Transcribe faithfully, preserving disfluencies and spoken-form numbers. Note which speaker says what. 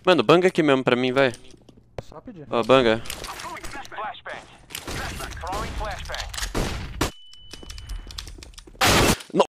Speaker 1: Mano, banga aqui mesmo pra mim, vai.
Speaker 2: Só pedir.
Speaker 1: Ó, banga.
Speaker 3: Flashbang.